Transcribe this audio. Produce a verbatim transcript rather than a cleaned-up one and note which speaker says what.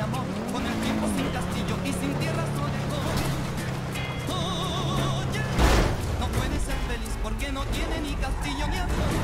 Speaker 1: amor, con el tiempo sin castillo y sin tierra lo dejó. Oye, no puede ser feliz porque no tiene ni castillo ni amor.